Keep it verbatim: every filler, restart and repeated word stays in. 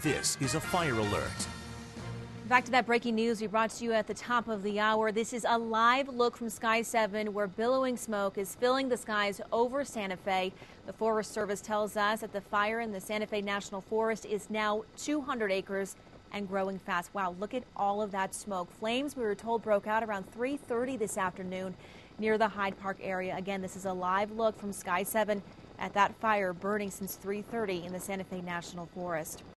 This is a fire alert. Back to that breaking news we brought to you at the top of the hour. This is a live look from Sky seven where billowing smoke is filling the skies over Santa Fe. The Forest Service tells us that the fire in the Santa Fe National Forest is now two hundred acres and growing fast. Wow, look at all of that smoke. Flames, we were told, broke out around three thirty this afternoon near the Hyde Park area. Again, this is a live look from Sky seven at that fire burning since three thirty in the Santa Fe National Forest.